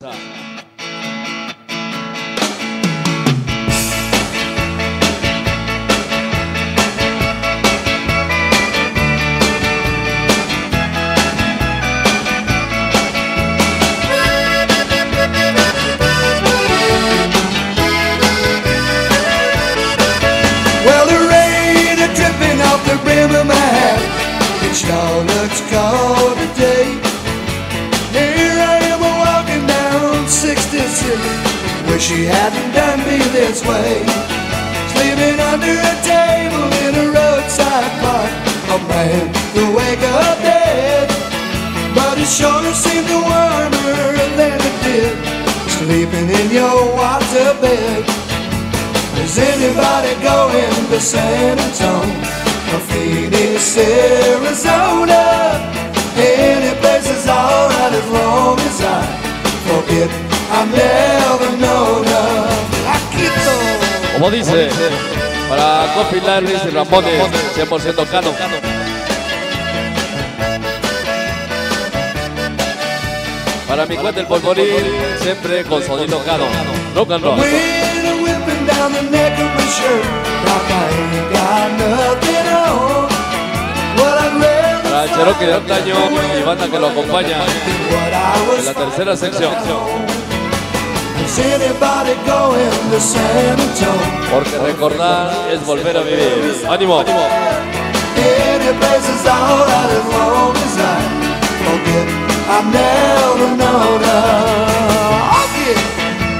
Well, the rain is dripping off the brim of my hat. It sure looks cold today. Here I am walking down 66. Wish she hadn't done me this way. Sleeping under a table in a roadside park. A man will wake up dead, but it sure seemed warmer than it did sleeping in your water bed. Is anybody going to San Antonio or Phoenix, Arizona? Any place is alright as long as I forget I've never known her. Como dice, para Coffee Larry y Ramones, 100% Cano. Para mi cuate el polvorín, siempre con sonido Cano. Rock and roll. Down the neck of my shirt, like I ain't got nothing on. Well, I'd rather Para el Cherokee de antaño y banda que lo acompaña en la tercera sección. Is anybody going to San Antonio? Porque recordar es volver a vivir. ¡Ánimo! Any place is alright as long as I forget I've never known her. Okay.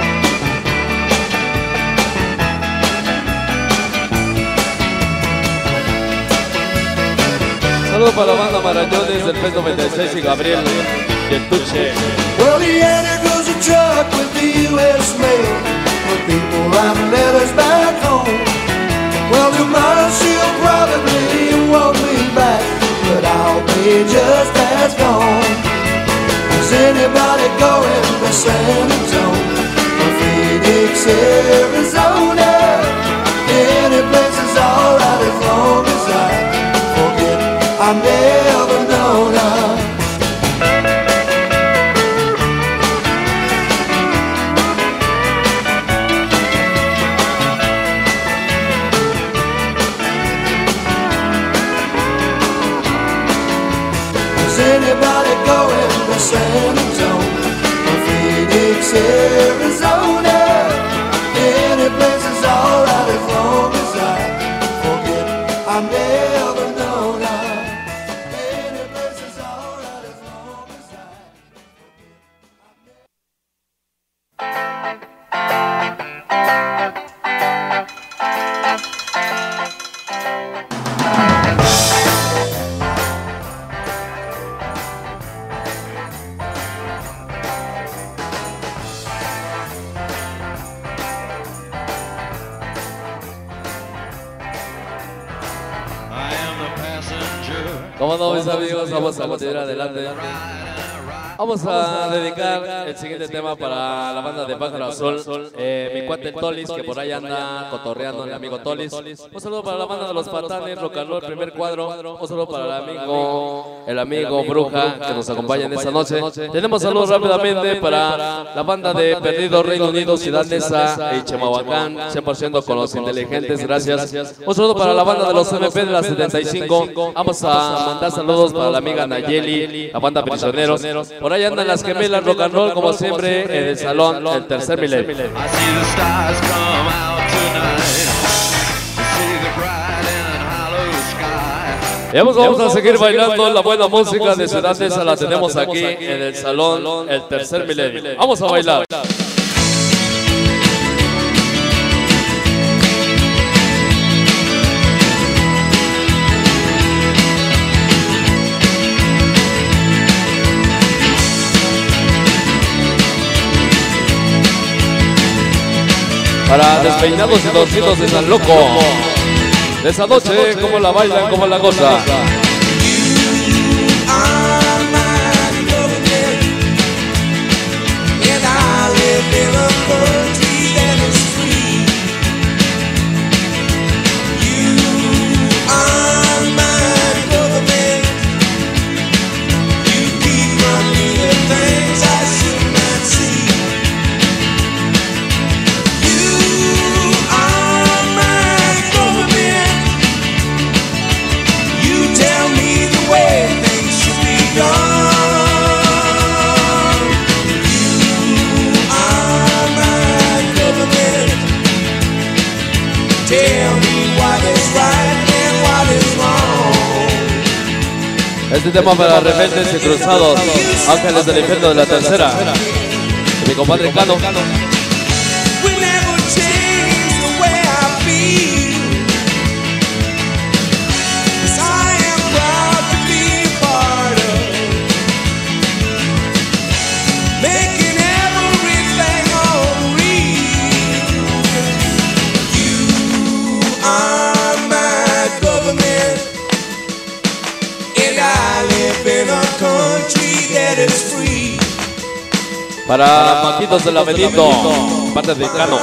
Saludos para la banda Marañones del PES 96 y Gabriel y el Tuche. Well, the end goes a truck with the U.S. mail, with people writing letters back home. Well, tomorrow she'll probably want me back, but I'll be just as gone. Is anybody going to San Antonio or Phoenix, Arizona? Any place is alright as long as I forget I've never known her. Is anybody going to San Antonio or Phoenix, Arizona? Any place is alright as long as I forget I've never known her. Como no, mis amigos, vamos a continuar adelante. Vamos a dedicar el siguiente tema para la banda de Pájaro Azul, mi cuate Tolis, que por ahí anda cotorreando, el amigo Tolis. Un saludo para la banda de los Patanes, Rock and Roll, primer cuadro. Un saludo para el amigo Bruja, que nos acompaña en esta noche. Tenemos saludos rápidamente para la banda de Perdido Reino Unido, Ciudad Neza y Chimalhuacán, 100% con los inteligentes, gracias. Un saludo para la banda de los MP de la 75. Vamos a mandar saludos para la amiga Nayeli, la banda Prisioneros. Por ahí andan las gemelas Rock and Roll, como siempre, en el salón, el tercer milenio. Y vamos a seguir bailando la buena música de Ciudad Neza, la tenemos aquí en el salón, el tercer milenio. Vamos a bailar. Para despeinados y torcidos de San Loco, de esa noche, cómo la bailan, cómo la gozan. See Este tema para rebeldes y cruzados, ángeles del infierno de la tercera. Mi compadre Cano. Para Maquitos del Laberinto, parte de Cano.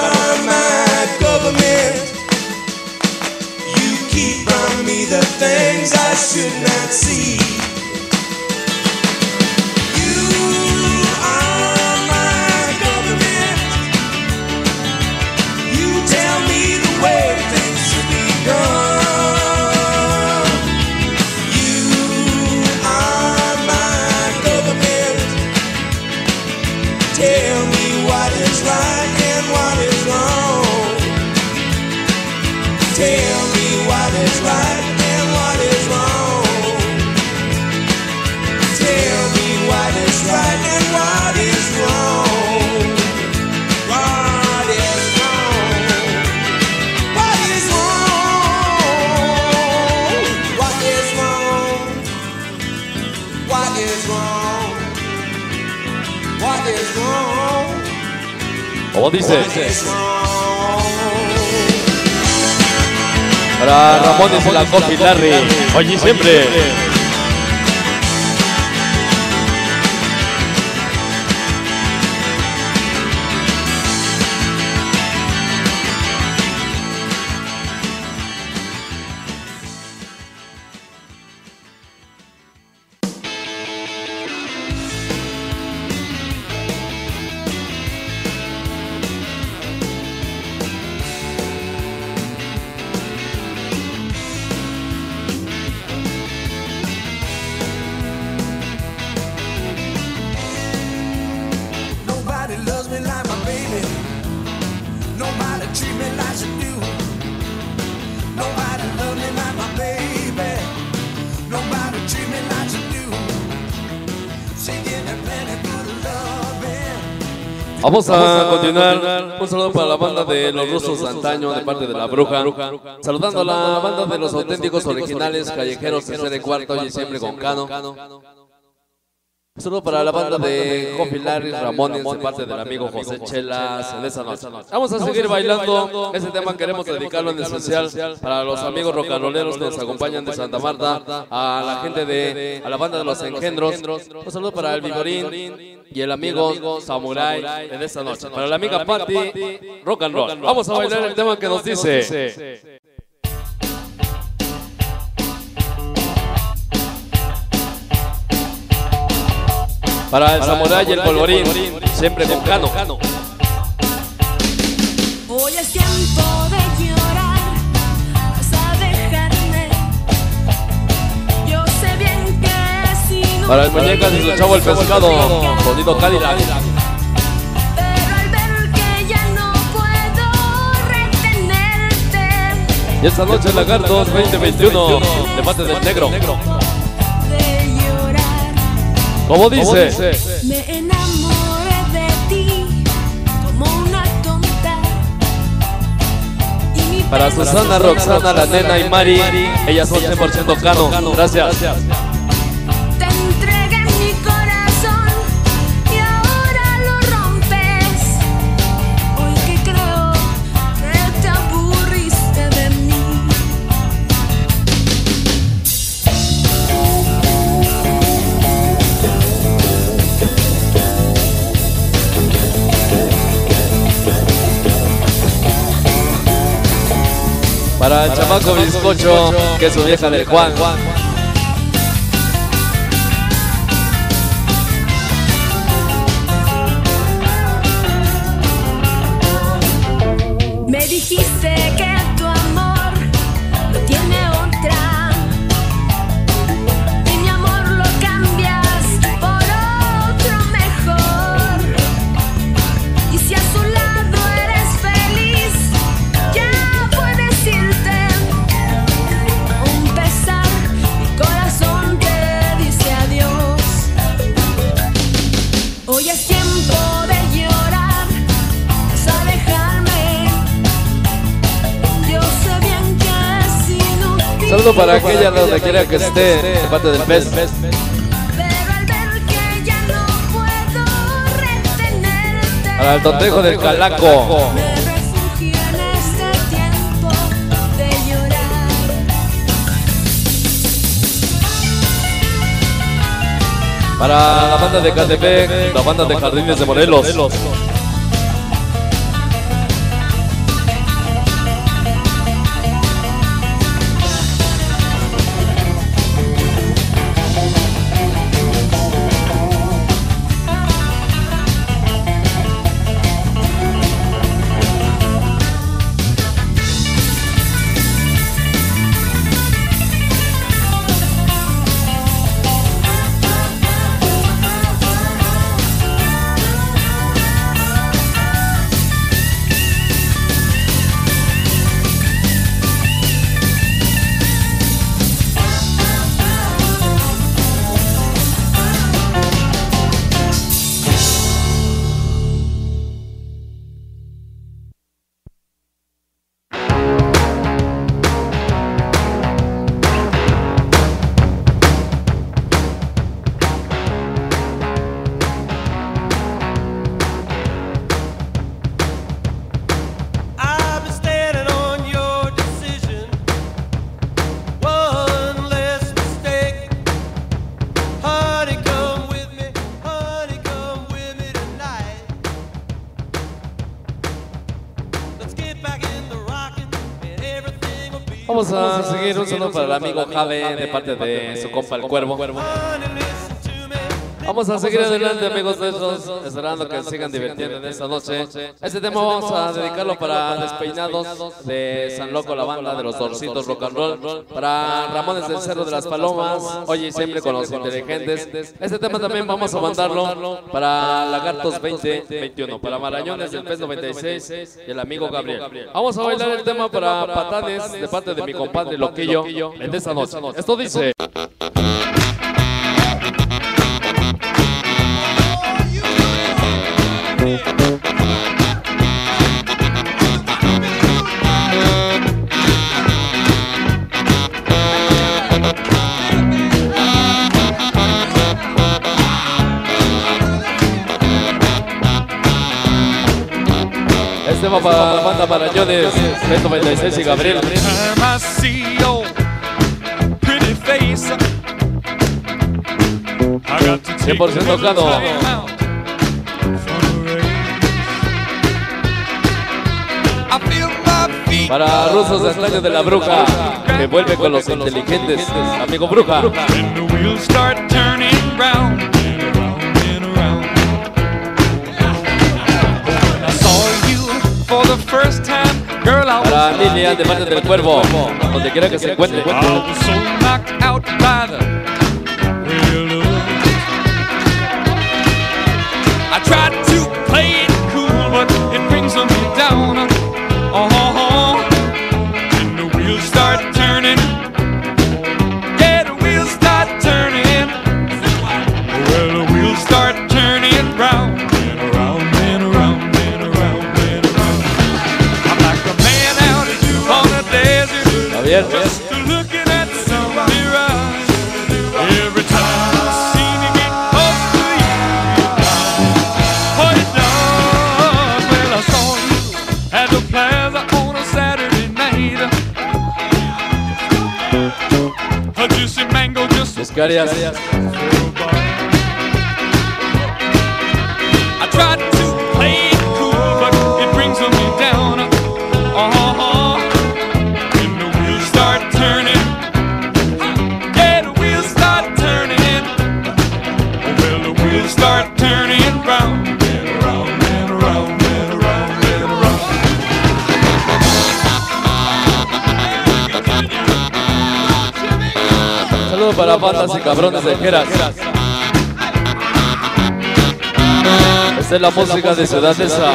¿Cómo dice? Para Ramones en la Coffee Larry, oye siempre. Vamos a continuar. Un saludo para la banda de los rusos de antaño de parte de La Bruja. Saludando a la banda de los auténticos originales callejeros de Ser de Cuarto y siempre con Cano. Un saludo para la banda de Coffee Larry Ramones de parte del amigo José Chelas en esa noche. Vamos a seguir bailando. Ese tema queremos dedicarlo en especial para los amigos rocanroleros que nos acompañan de Santa Marta, a la gente de la banda de los Engendros. Un saludo para el Viborín y el amigo Samurai en esta noche. Para la amiga Patti, rock and roll. Vamos a bailar el tema que nos dice. Para el Samurai y el Polvorín, siempre con Cano. Hoy es tiempo de llorar, vas a dejarme. Yo sé bien que si no. Para el Muñecas y su chavo el pescado, sonido Cadillac. Pero al ver que ya no puedo retenerte. Y esta noche Lagartos 2021, de parte del Negro. ¿Cómo dice? Me enamoré de ti como una tonta. Para Susana, Roxana, la nena y Mari, ellas son 100% Cano. Gracias. Te entregué mi corazón y ahora lo rompes. Hoy que creo que te aburriste de mí. Para el chamaco bizcocho, que es su vieja del Juan. Me dijiste que tu amor lo tiene otra, y mi amor lo cambias por otro mejor. Y si a su lado eres feliz, ya puedes irte. A un pesar, mi corazón te Saludo para aquella donde quiera que esté, de parte del pez. Pero al ver que ya no puedo retenerte, Para el tontejo del Calaco. me refugio en este tiempo de llorar. Para la banda de Catepec, la banda de Jardines de Morelos. I've been standing on your decision. One less mistake. Honey, come with me. Honey, come with me tonight. Let's get back into rocking and everything will be. Vamos a seguir un saludo para el amigo Jave de parte de su compa el Cuervo. Honey, listen to me. Vamos a seguir adelante, amigos nuestros, esperando que sigan divirtiendo en esta noche. Este tema vamos a dedicarlo para Despeinados de San Loco, la banda de los Dorcitos Rock and Roll, para Ramones del Cerro de las Palomas, Oye y Siempre con los Inteligentes. Este tema también vamos a mandarlo para Lagartos 2021, para Marañones del PES 96 y el amigo Gabriel. Vamos a bailar el tema para Patanes de parte de mi compadre Loquillo en esta noche. Esto dice... Este va para la banda Marañones, 96 y Gabriel. Time I see your pretty face, I got to take 100% a little Cano. time out from the rain. I feel my feet Para Rusos de Antaño de la Bruja, que vuelve con los inteligentes, amigo Bruja. when the wheels start turning round and around and around. When I saw you for the first time, girl, I Para was Lilian de parte del Cuervo, donde quiera que se encuentre. I was so knocked out by the real love. I tried to play it cool, but it brings me down. And the wheels start turning. Yeah, the wheels start turning. Well, the wheels start turning round and around and around and around and around. I'm like a man out on a desert. Javier, Just looking at some mirage. Every time I seem to get close to you, oh, it does. Well, I saw you at the plaza on a Saturday night. A juicy mango just Escarias. I tried to play it cool, but it brings me down. And the wheels start turning. Yeah, the wheels start turning. Well, the wheels start turning round and around and around and around and around. Saludos para bandas y cabrones de Jeras. Esta es la música de Ciudad Esa.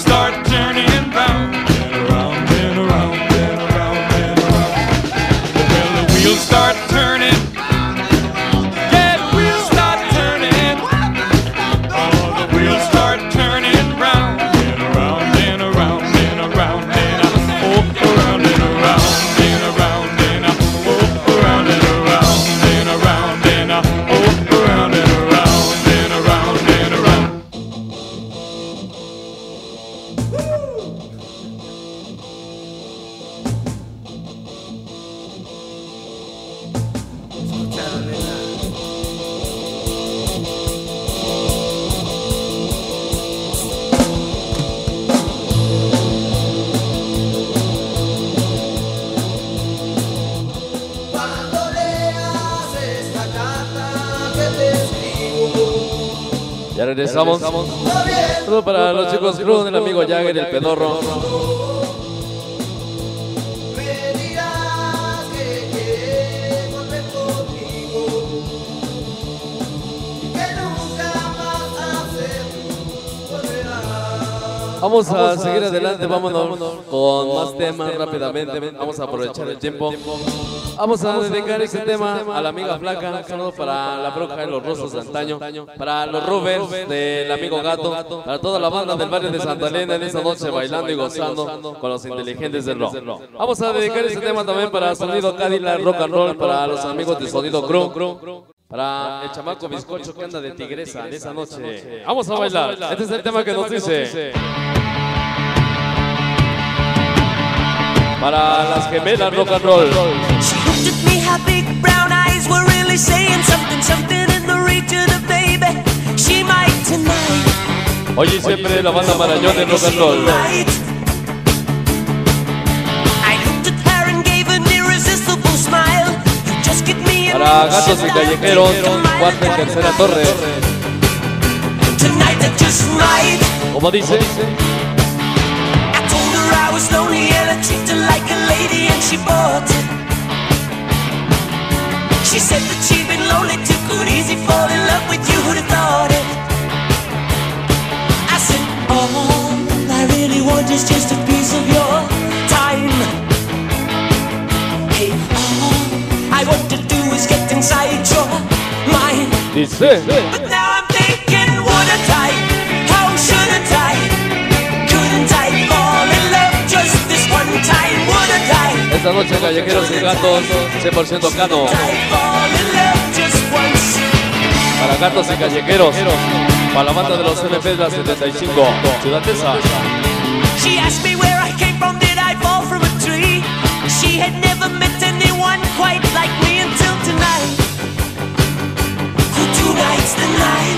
start turning round and around and around and around and around. Well, the wheels start turning. Yeah, the wheels start turning. Oh, the wheels start turning round and around and around and around and oh, around and around and around and oh, around and around and around and oh, around and around and around and around. Cuando leas esta carta que te escribo, Ya regresamos. Saludo para los chicos Cruz, el amigo Jagger, el pedorro. me dirás que quieres volver conmigo y que nunca más volverás. Vamos a seguir adelante, vámonos con más temas rápidamente. Vamos a aprovechar el tiempo. Vamos a dedicar este tema a la amiga Flaca. Saludos para la Broca de los Rosos de antaño, para los Rubens del amigo Gato, para toda la banda del barrio de Santa Elena en esta noche bailando y gozando con los inteligentes del rock. Vamos a dedicar este tema también para Sonido Cadillac Rock and Roll, para los amigos de Sonido Crew, para el chamaco bizcocho que anda de tigresa en esa noche. Vamos a bailar. Este es el tema que nos dice. Para las gemelas Rock and Roll. She looked at me, her big brown eyes were really saying something, something in the region of baby. She might tonight. Hoy y siempre la banda Marañón de Rock and Roll. I looked at her and gave an irresistible smile. You just give me a Para gatos y callejeros, cuarta y tercera torre. Tonight I just might. Como dice, I told her I was lonely and I treated her like a lady and she bought it. She said that she'd been lonely too, could easy fall in love with you, who'd have thought it? I said, all I really want is just a piece of your time. Hey, all I want to do is get inside your mind. dice. But now I'm thinking, wouldn't I? How shouldn't I? Couldn't I fall in love just this one time? Wouldn't I? Esta noche callejeros y gatos, 100% Cano. I fall in love just once. Para gatos y callejeros, para la banda de los MP de la 75, Ciudad Tesa. She asked me where I came from, did I fall from a tree? She had never met anyone quite like me until tonight. For tonight's the night.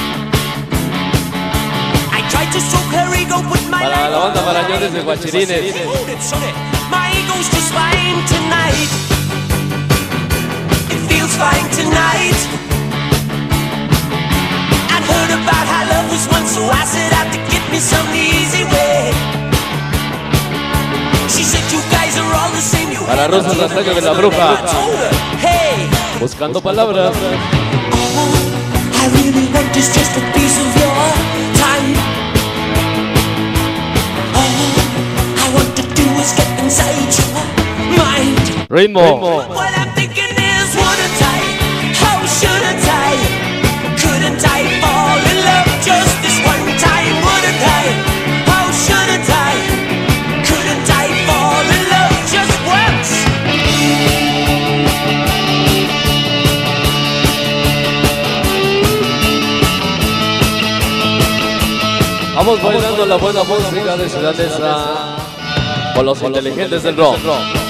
I tried to stroke her ego, but my Para la banda Marañones de Guachirines. My ego's just fine tonight. It feels fine tonight. I'd heard about how love was once, so I set out to get me some easy way. She said you guys are all the same. You Para Rosa Rastaño de la Bruja, hey, buscando palabras. all I really want is just a piece of your time. All I want to do is get inside your mind. Ritmo. What I'm thinking is, wouldn't I? How shouldn't I? Couldn't I fall in love just this one time? Wouldn't I? How shouldn't I? Couldn't I fall in love just once? Vamos bailando la buena música de Ciudad Tesa con los inteligentes del rock.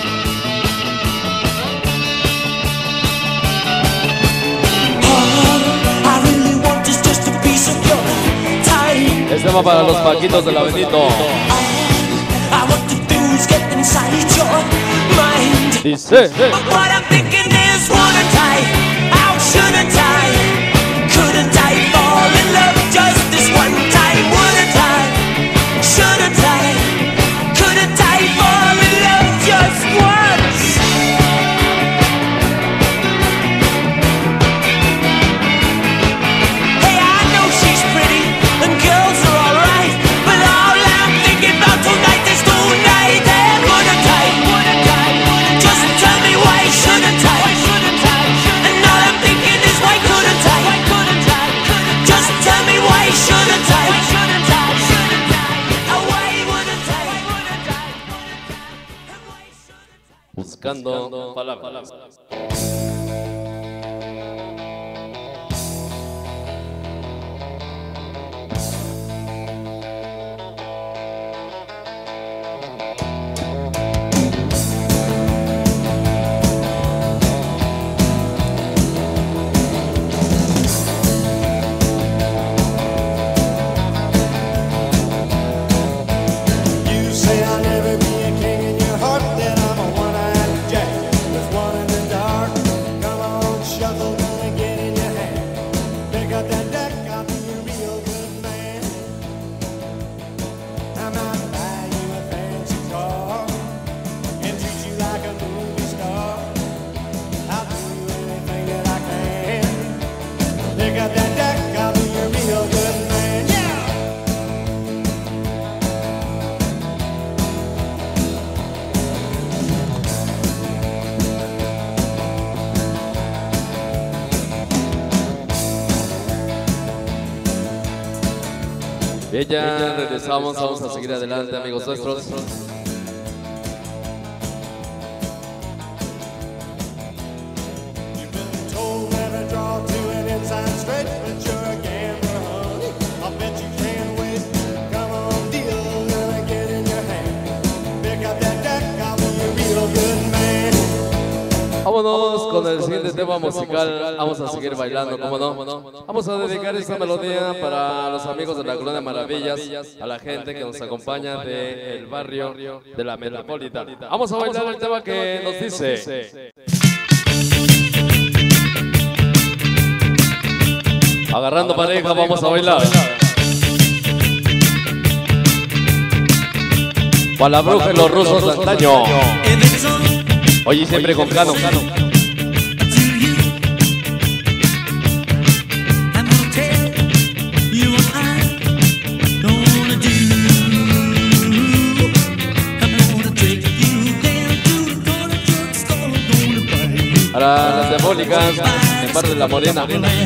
All I really want is just a piece of your time. Este va para los Paquitos de la Benito. All I want to do is get inside your mind. Dice. But what I'm thinking is, wouldn't I? How shouldn't I? Couldn't I fall in love just this one time? Wouldn't I? Shouldn't I? Couldn't I fall in love just once? Hey, I know she's pretty and girls are alright, but all I buscando palabras. You say I'll never be a king in your heart, then I'm a one-eyed jack. There's one in the dark. Come on, shuffle, gonna get in your hand. Pick up that deck, I'll be a real good man. I might buy you a fancy car and treat you like a movie star. I'll do anything that I can. Pick up that deck, I'll be a real good man. Yeah! Bien, ya regresamos, vamos a seguir adelante, amigos nuestros. You've been told never draw to an inside straight, but you're a gambler, honey. I bet you can't wait. Come on, deal, gonna get in your hand. Pick up that deck, I'll be a real good man. Vámonos con el siguiente tema musical. Vamos a seguir bailando, ¿cómo no? Vamos a dedicar esta melodía para los amigos de la Colonia Maravillas, a la gente que nos acompaña del barrio de la Metropolitana. Vamos a bailar el tema que nos dice: agarrando pareja, vamos a bailar. Para la bruja y los rusos de antaño. Oye, siempre con Cano. Para las diabólicas, en parte de la morena.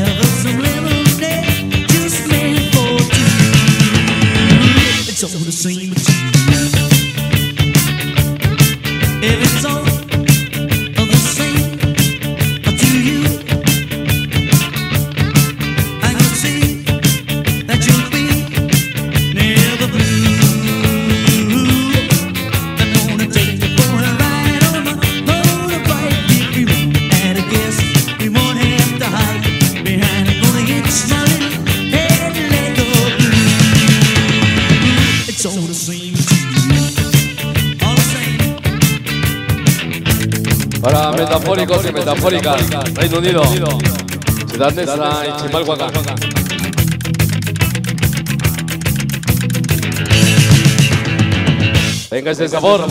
Para metafóricos y metafóricas, Reino Unido, Ciudad Neza y Chimalhuacán. Venga ese sabor.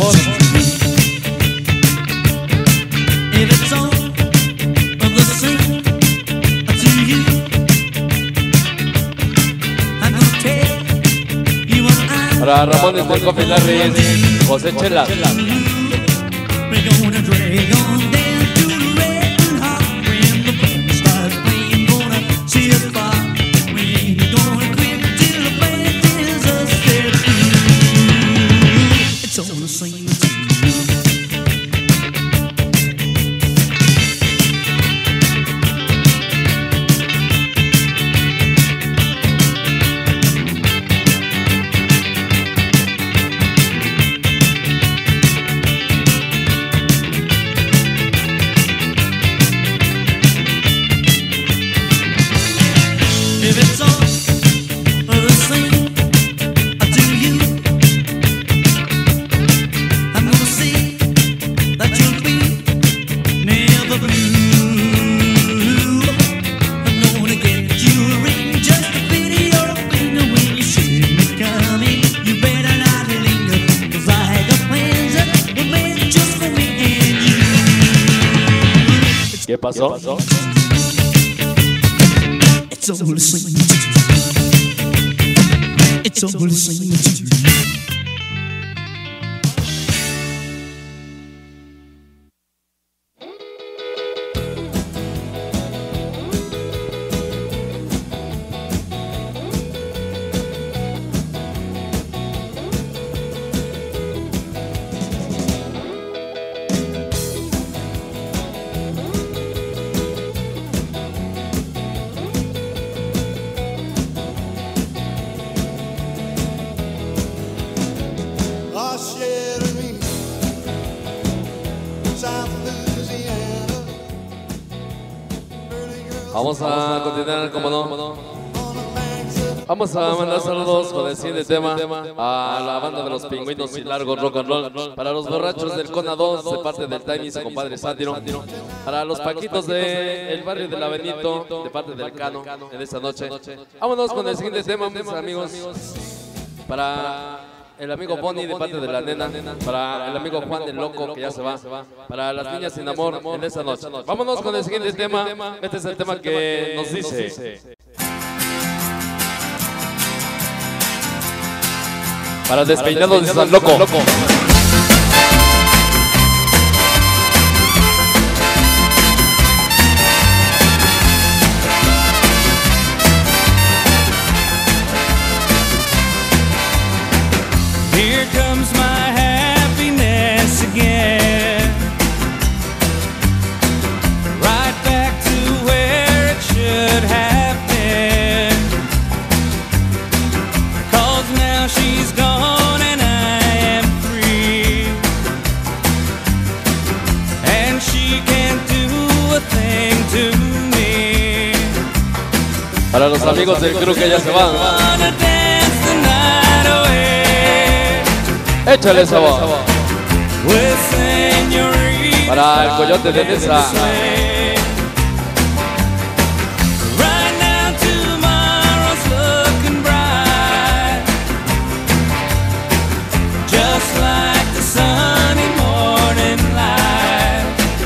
Para Ramón del Coffee Larry, José Chela. We're gonna drag on down to the red hot when the band starts playing. Gonna see a fire. We ain't gonna quit till the band tells us they're through. It's all the same as if it's all the same to you, I'm gonna see that you'll be never blue. I'm gonna get you a ring just to pity your finger when you see me coming. You better not linger, 'cause I got plans that were made just for me and you. ¿Qué pasó? It's all the same. It's all the same. Vamos a continuar, como no. Vamos a mandar saludos con el siguiente tema a la banda de los Pingüinos y Largo Rock and Roll. Para los borrachos del Cona 2 de parte del Tiny y su compadre Sátiro. Para los Paquitos del barrio de la Benito de parte del Cano en esta noche. Vámonos con el siguiente tema, mis amigos. Para el amigo Bonnie de parte de la nena. Para el amigo Juan el Loco que ya se va. Para las niñas sin amor en esta noche. Vámonos con el siguiente tema. Este es el tema que nos dice. Para despeinados de San Loco. Here comes my happiness again, right back to where it should have been, 'cause now she's gone and I am free, and she can't do a thing to me. Para los amigos del crew que ya se van. Wanna dance the night away. Échale esa voz. With señoritas Para el Coyote de Nesa. Right now tomorrow's looking bright, just like the sunny morning light.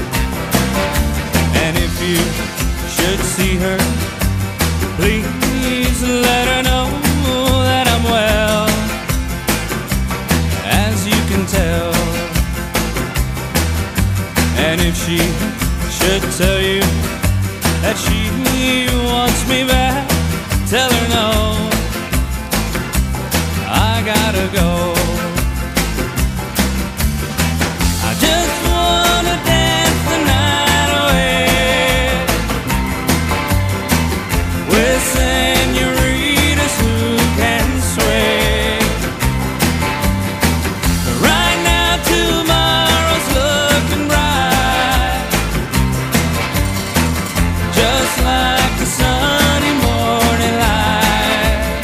And if you should see her, please let her know that I'm well, as you can tell. And if she should tell you that she wants me back, tell her no, I gotta go. I just wanna dance the night away with señoritas who can sway. Right now tomorrow's looking bright, just like the sunny morning light.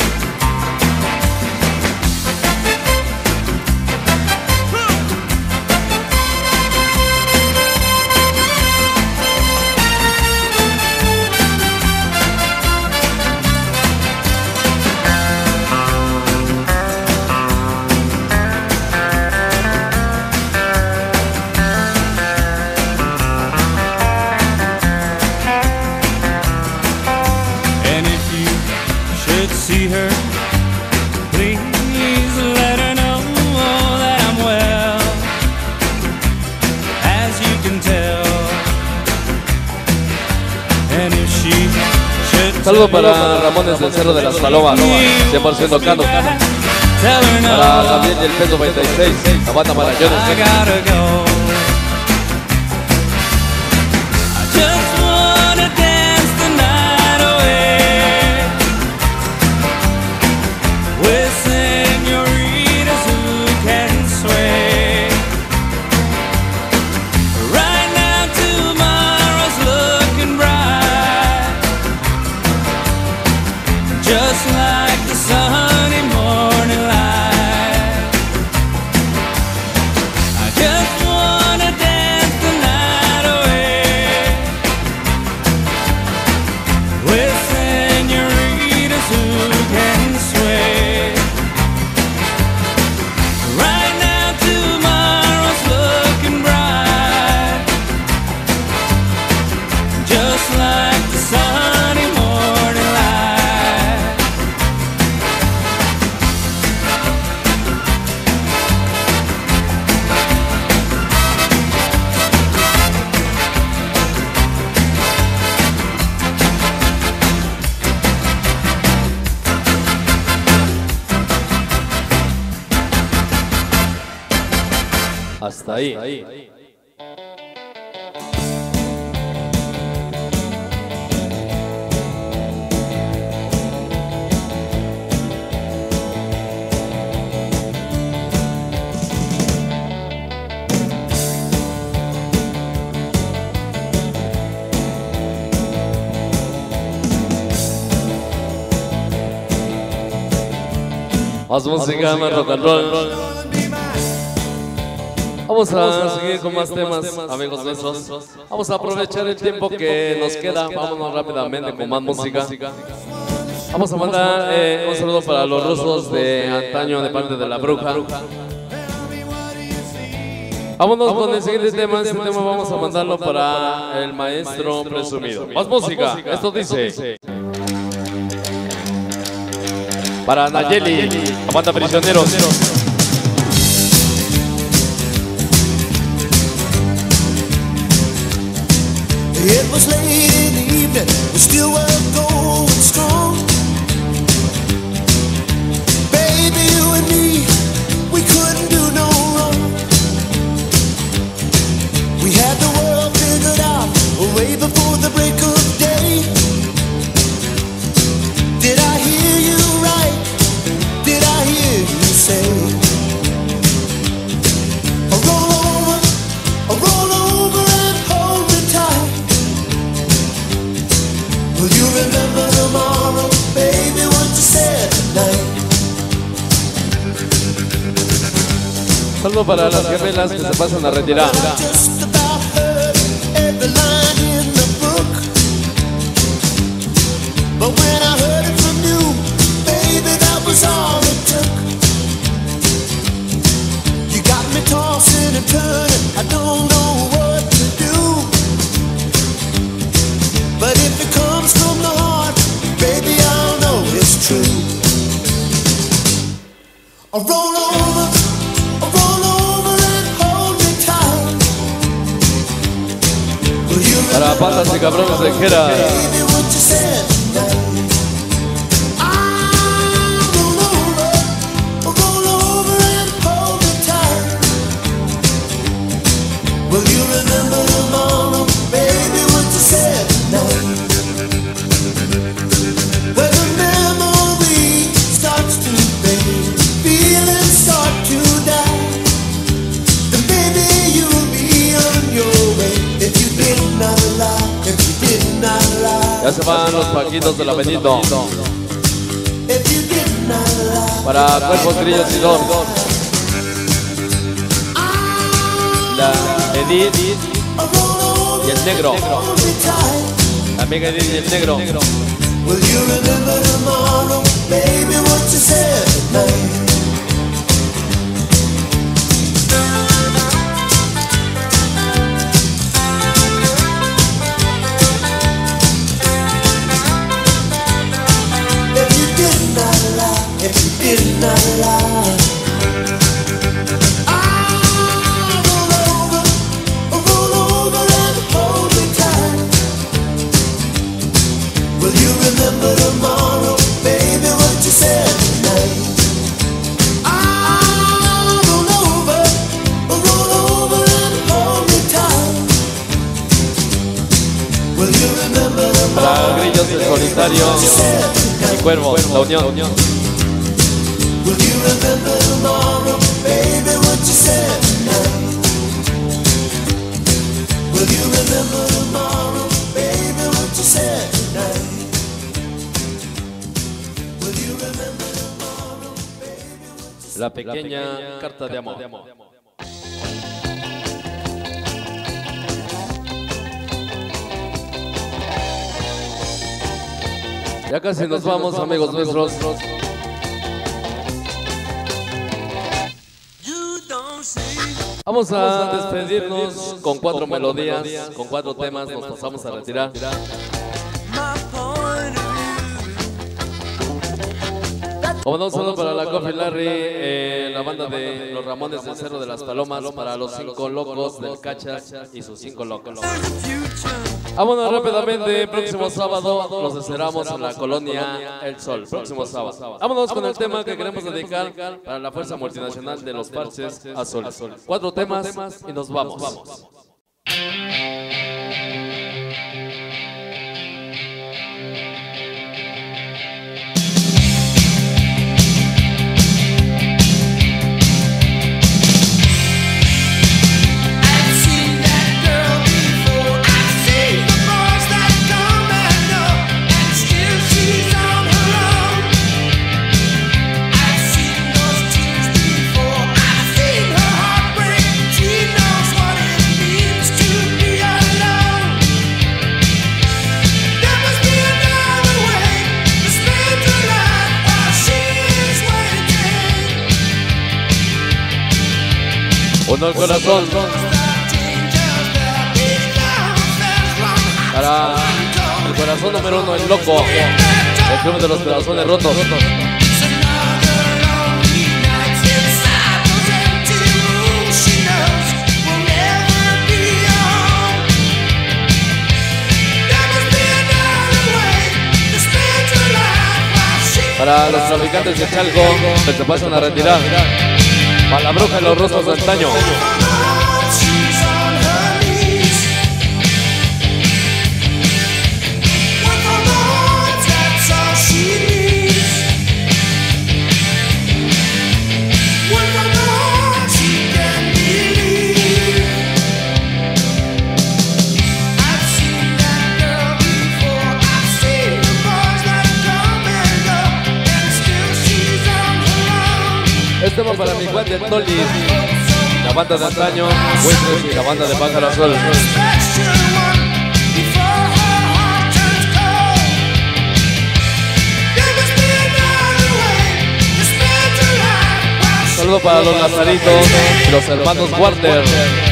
And if you should see her, please let her know that I'm well, as you can tell. And if she should Saludo para Ramones del Cerro de las Palomas, 100% Cano. tell her no, Para Gabriel del Peso 96, la banda para I Jones. gotta go. I just wanna dance the night away with señoritas who can sway. Right now tomorrow's looking bright, just like the sunny morning light. I just wanna dance the night away with señoritas who can sway. Right now tomorrow's looking bright, just like the sunny morning light. Hasta ahí. Más música, más rock and roll. Vamos a seguir con más temas, amigos nuestros. Vamos a aprovechar el tiempo que nos queda. Vámonos rápidamente con más música. Vamos a mandar un saludo para los rusos de antaño de parte de La Bruja. Vámonos con el siguiente tema. Este tema vamos a mandarlo para el maestro presumido. Más música. Esto dice: para Nayeli, la banda Prisioneros. It was late in the evening, we still were going strong. Baby, you and me, we couldn't do no wrong. We had the world figured out way before the break of day. Did I hear you right? Did I hear you say, roll over and hold me tight? Will you remember tomorrow, baby, what you said tonight? Saludo para las gemelas que se pasan a retirar. Just about heard every line in the book, but when I heard it from you, baby, that was all it took. You got me tossing and turning, I don't know what to do. But if it comes from the heart, baby, I'll know it's true. I'll roll over and hold me tight. Will you Para patas y cabrones de Jera. baby, what you said tonight? I'll roll over and hold me tight. Will you remember tomorrow, baby, what you said tonight? When the memory starts to fade, feelings start to die, then baby, you'll be on your way. If you did not lie, if you did not lie, Ya se van los paquitos de la Benito. if you did not lie. Para Cuerpos Grillos y Don. La Edith y el negro. La amiga Edith y el negro. Will you remember tomorrow, baby, what you said tonight? If you did not lie, if you did not lie, I'll roll over and hold me tight. Will you remember tomorrow, baby, what you said tonight? I'll roll over and hold me tight. Will you remember Para tomorrow, Grillos del Solitario what you said tonight? y Cuervos, la unión. Will you remember tomorrow, baby, what you said tonight? Will you remember tomorrow, baby, what you said tonight? Will you remember tomorrow, baby, what you said? La pequeña carta de amor. Ya casi nos vamos, amigos nuestros. Vamos a despedirnos con 4 melodías, con 4 temas. Nos pasamos a retirar. Como no, solo para la Coffee Larry, la banda de los Ramones del Cerro de las Palomas, para los 5 locos del Cachas y sus 5 locos. Vámonos rápidamente, próximo sábado los esperamos en la colonia El Sol, próximo sábado. Vámonos con el tema que queremos dedicar para la Fuerza Multinacional de los Parches Azules. 4 temas y nos vamos. I've seen Uno al corazón. Para el corazón número 1, el loco. El club de los corazones rotos. Para los traficantes de Chalco que se pasan a retirar. Para la bruja de los rostros de antaño. Este va para mi cuate Toli, la banda de antaño, Huesos y la banda de Pájaro Azul. Saludo para los Lazaritos y los hermanos Warner.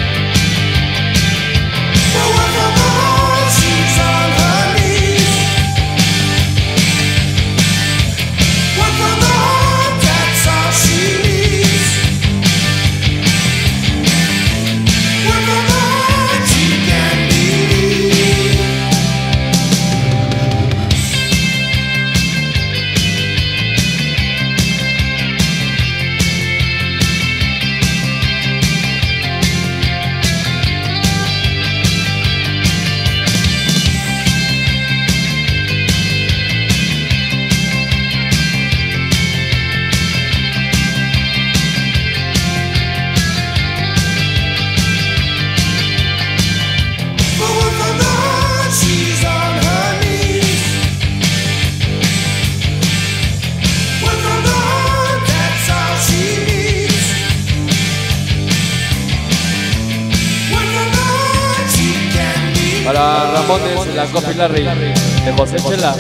Para Ramones y la Coffee Larry de José Chela.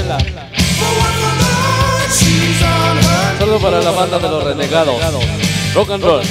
Saludo para la banda de los Renegados. Rock and roll.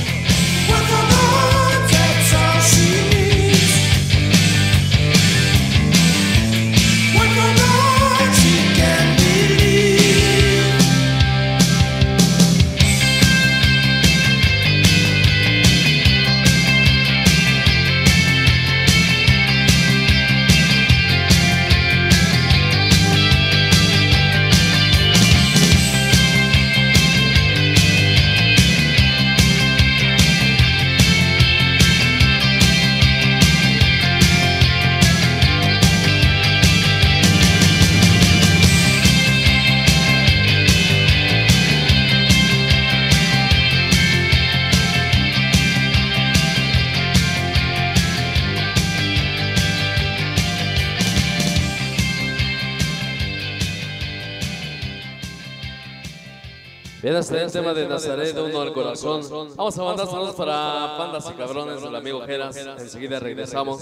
Bien, hasta el tema de Nazaret, de Uno al Corazón. Vamos a mandar saludos para Pandas y Cabrones del amigo Geras. Enseguida regresamos.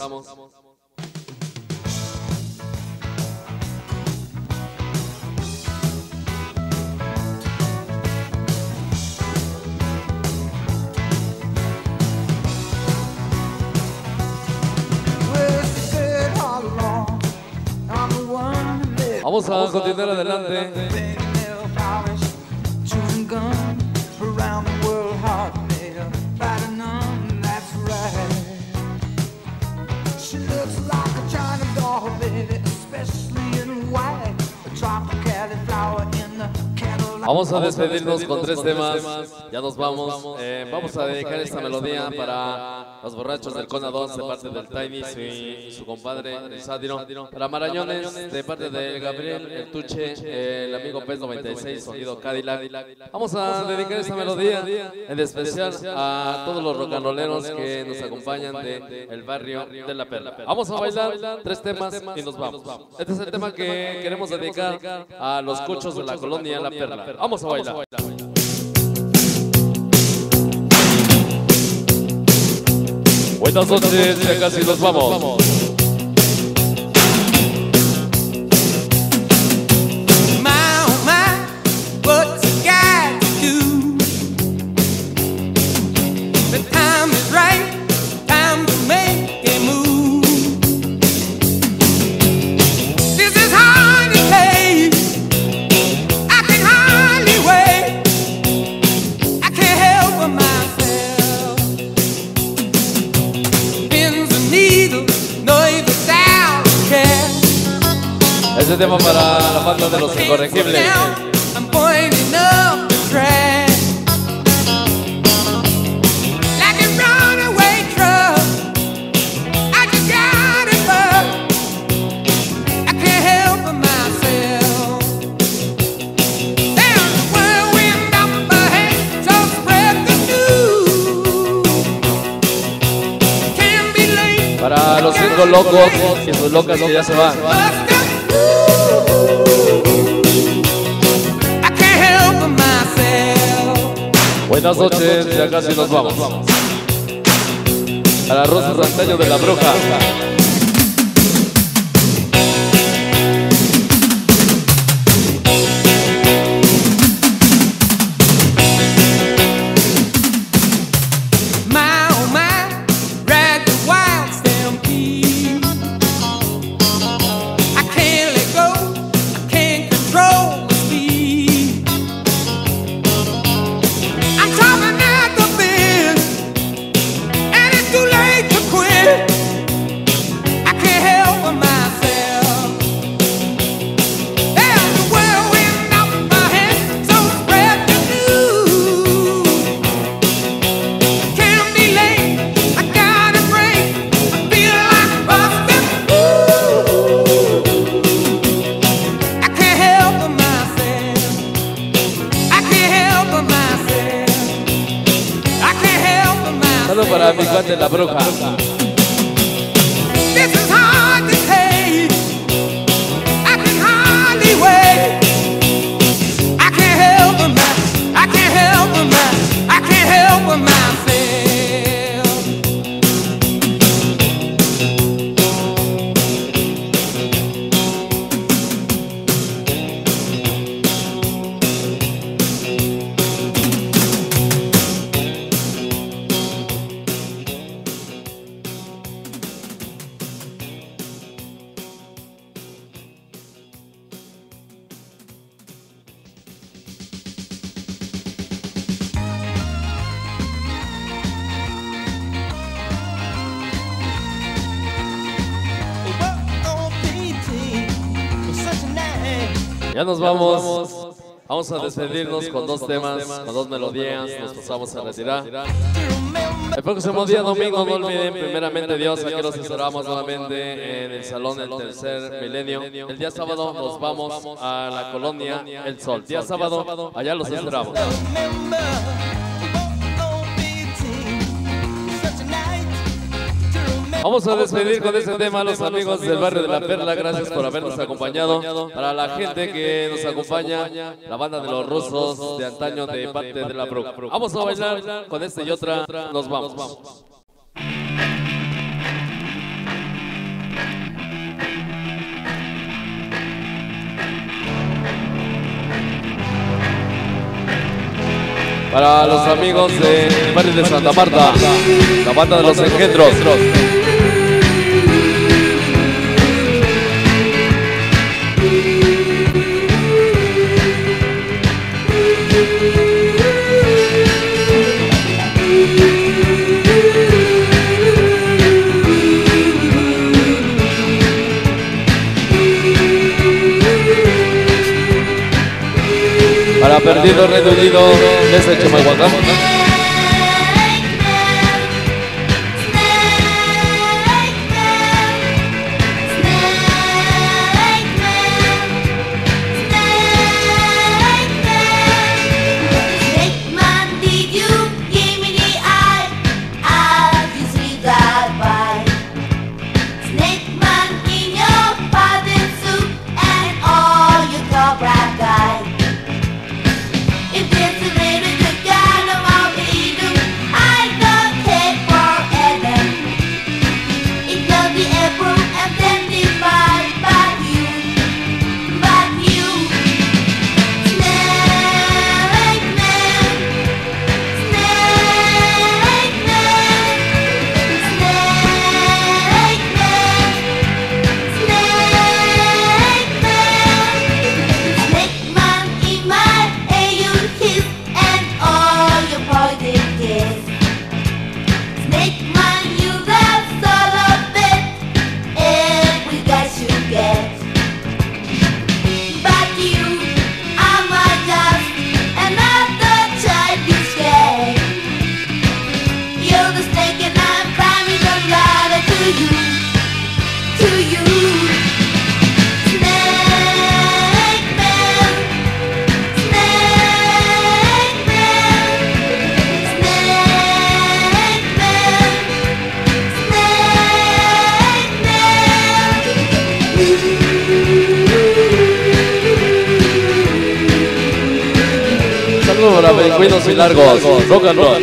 Vamos a continuar adelante. Around the world, heart made up, fighting none, that's right. She looks like a China doll, baby, especially in white. A tropical flower in the candlelight. Vamos a despedirnos con 3 temas. Ya nos vamos. Vamos a dedicar esta melodía para los borrachos del Cona 2 de parte del Tiny y su compadre el Sadino. Para Marañones de parte de Gabriel, el Tuche, el amigo Pez 96, sonido Cadillac. Vamos a dedicar esta melodía en especial a todos los rocanroleros que nos acompañan del barrio de La Perla. Vamos a bailar 3 temas y nos vamos. Este es el tema que queremos dedicar a los cuchos de la colonia La Perla. Vamos a bailar. Buenas noches, ya casi nos vamos. What's a guy to do? The time is right. Este tema para la banda de los incorregibles. I'm pointing up the track like a runaway truck. I just got it, but I can't help myself. There's a whirlwind up ahead, so spread the news. Can't be late. Para los 5 locos y sus locas que ya se van. Buenas noches, ya casi nos vamos. A las rosas antaño de la bruja. Para mi cuate la bruja. This is hard to take. I can hardly wait. I can't help but I can't help but I can't help but myself. Ya nos vamos. Vamos a despedirnos con 2 temas, con 2 melodías. Nos pasamos a retirar. El próximo día domingo, no olviden, primeramente Dios, aquí los esperamos nuevamente en el Salón del Tercer Milenio. El día sábado nos vamos a la colonia El Sol. Día sábado, allá los esperamos. Vamos a despedir con este tema a los amigos del barrio de La Perla. Gracias por habernos acompañado. Para la gente que nos acompaña, la banda de los rusos de antaño de parte de la bruja. Vamos a bailar con este y otra. Nos vamos. Para los amigos del barrio de Santa Marta, la banda de los engendros. Para Perdido Reino Unido desde Chimalhuacán. If it's a baby, just kind of all the Saludos para Pelicuinos y Largos, rock and roll.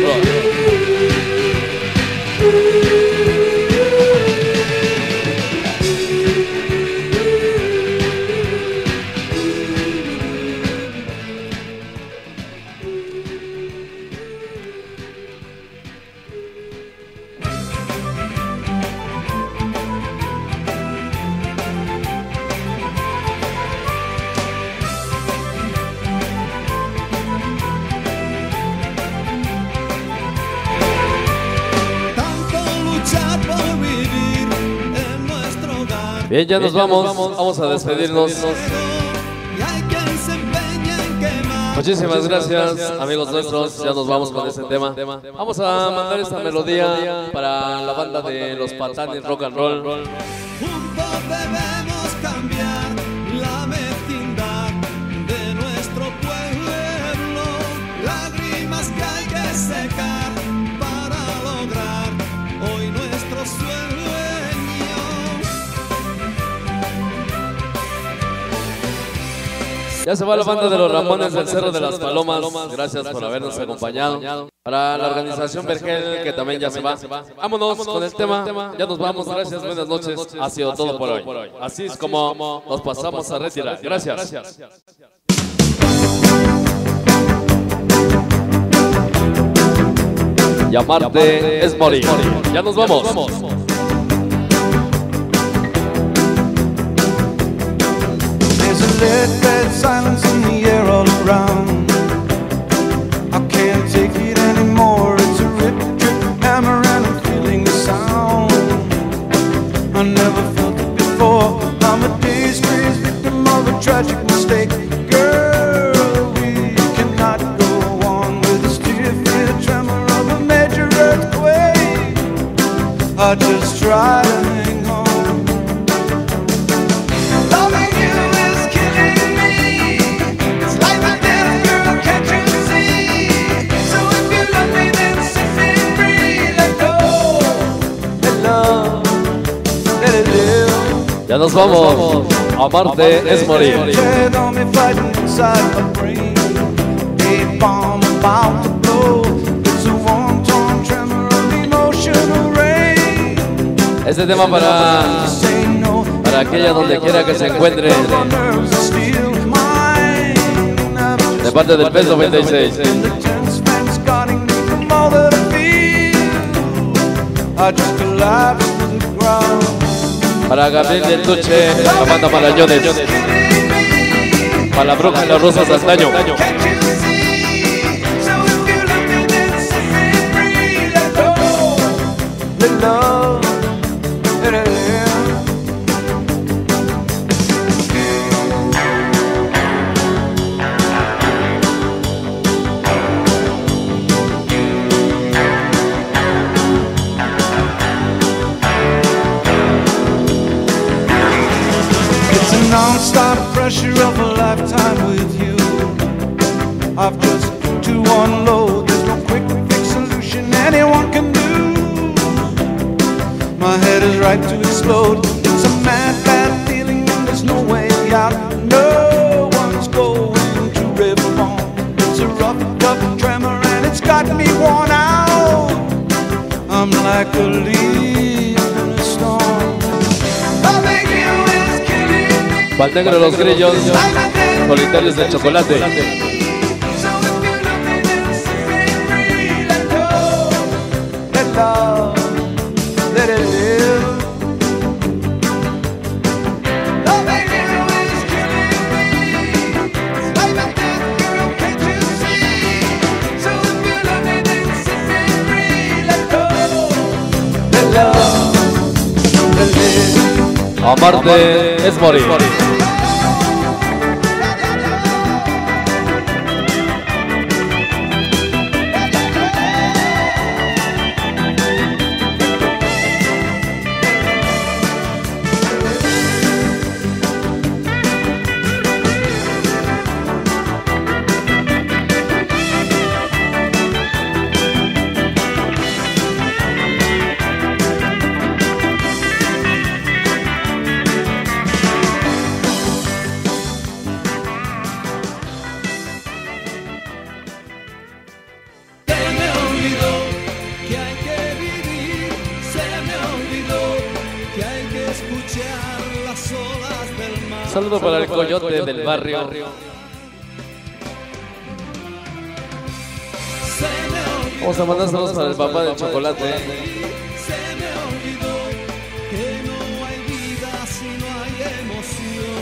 Bien, ya nos vamos a despedirnos. Muchísimas gracias, amigos nuestros. Ya nos vamos con este tema. Vamos a mandar esta melodía para la banda de Los Patanes Rock and Roll. Juntos debemos cambiar la mezquindad de nuestro pueblo, lágrimas que hay que secar para lograr hoy nuestro sueño. Ya se va la banda de los Ramones del Cerro de las Palomas. Gracias por habernos acompañado. Para la organización Vergel, que también ya se va. Vámonos con el tema. Ya nos vamos. Gracias, buenas noches. Ha sido todo por hoy. Así es como nos pasamos a retirar. Gracias. Llamarte es morir. Ya nos vamos. There's a lead red silence in the air all around. I can't take it anymore. It's a rip, trip, hammer, and I'm feeling the sound. I never felt it before. I'm a dazed, crazed victim of a tragic mistake. Girl, we cannot go on with the stiff tremor of a major earthquake. I just try to hang on. Loving you is killing me. It's like a death, girl, can't you see? So if you love me, then set me free. Let go, let love, let it live. Ya nos vamos. Amarte es morir. Dead on me fighting inside my brain. A bomb about to blow. It's a one-ton tremor of emotional rain. Este tema Say no. para aquella donde quiera que se encuentre, de parte del PES 96. Para Gabriel del Tuche, la banda Malañones. Para la bruja y las rosas de antaño. Non-stop pressure of a lifetime with you. I've just to unload. There's no quick fix solution anyone can do. My head is ripe to explode. It's a mad, bad feeling and there's no way out. No one's going to reform. It's a rough, tough tremor and it's got me worn out. I'm like a leaf in a storm. Loving you is killing me. Pal negro de los grillos, solitarios de chocolate. Amarte es morir. saludo para el coyote del barrio. Vamos a mandar saludos para el papá del chocolate. Se me olvidó que no hay vida si no hay emoción.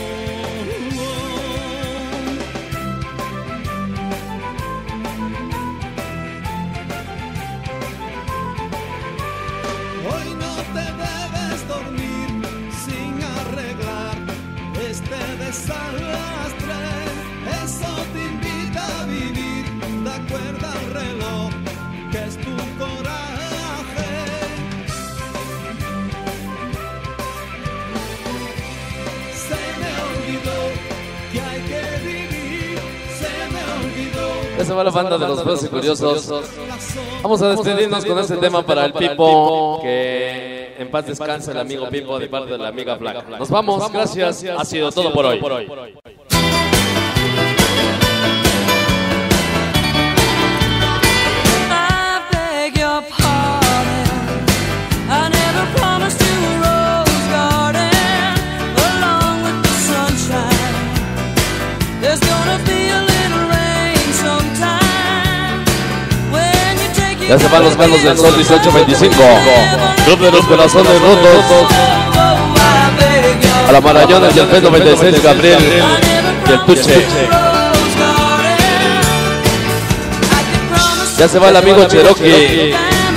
Hoy no te debes dormir sin arreglar este desastre. Eso te invita a vivir de acuerdo al reloj, que es tu coraje. Se me olvidó que hay que vivir. Se me olvidó. Esa va la banda de los Feos y Curiosos. Vamos a despedirnos con este tema para el Pipo. Que en paz descanse el amigo Pipo de parte de la amiga Black. Nos vamos, gracias. Ha sido todo por hoy. Ya se van los galos del Sol 1825. Club de los Corazones Rotos. A la Marañones y el P96 Gabriel y el Tuche. Ya se va el amigo Cherokee.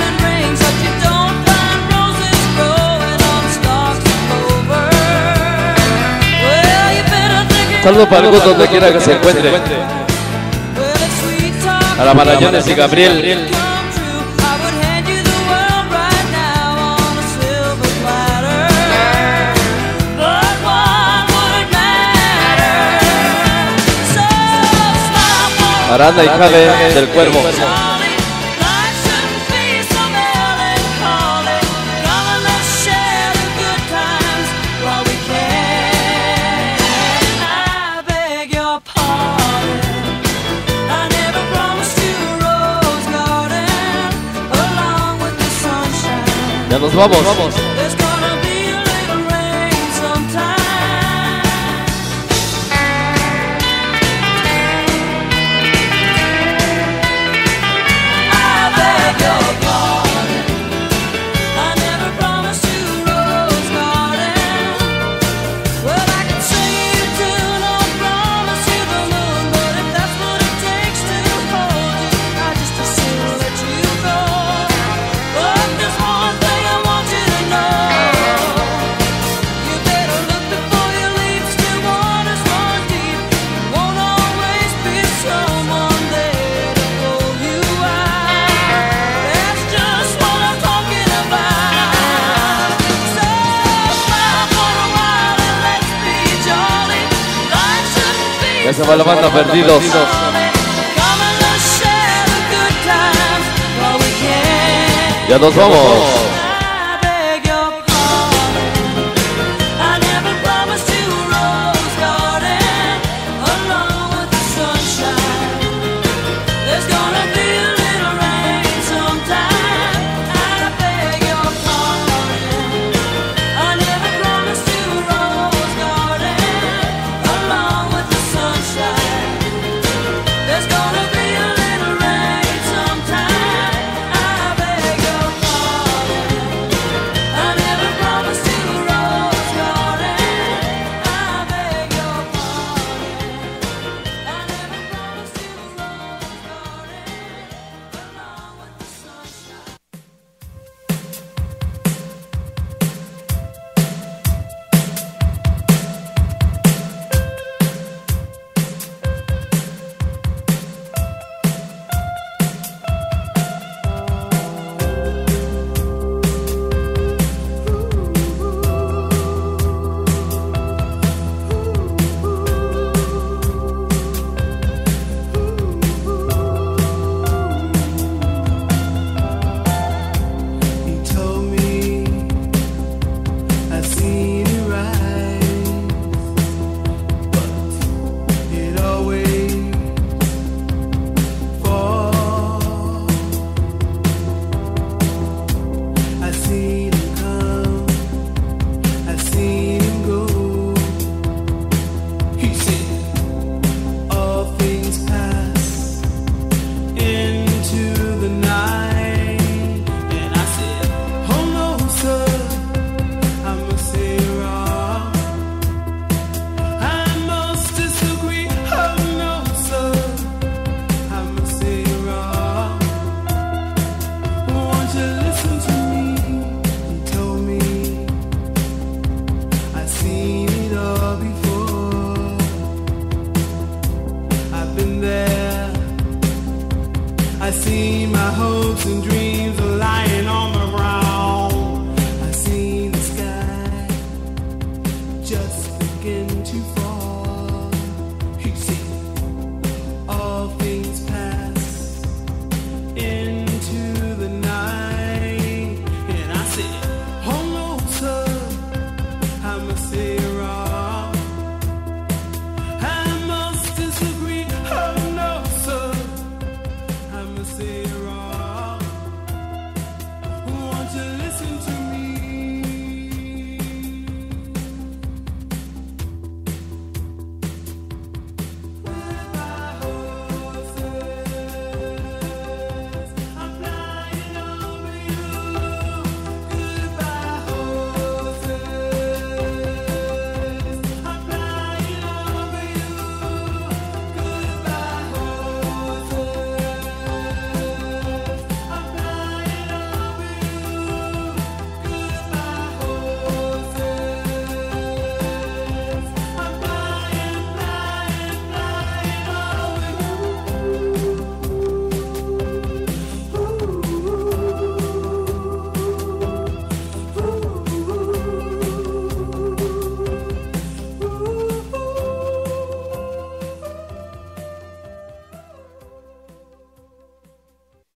Saludo para el gusto donde quiera que se encuentre. A la Marañones y Gabriel. Aranda y Jade del Cuervo. Ya nos vamos. Ya se va la banda Perdidos. Ya nos vamos.